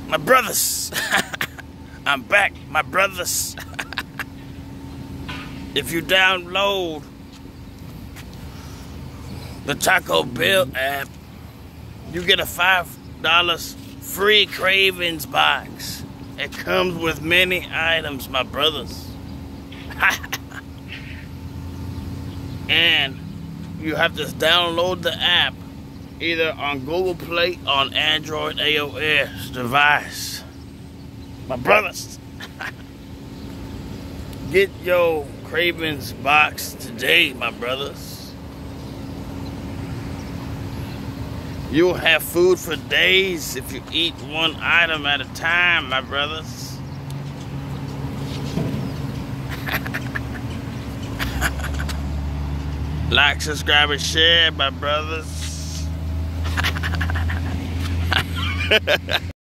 My brothers, I'm back, my brothers. If you download the Tacobell app, you get a $5 free Cravings box. It comes with many items, my brothers. And you have to download the app either on Google Play or on Android iOS device. My brothers, get your Cravings box today, my brothers. You'll have food for days if you eat one item at a time, my brothers. Like, subscribe, and share, my brothers.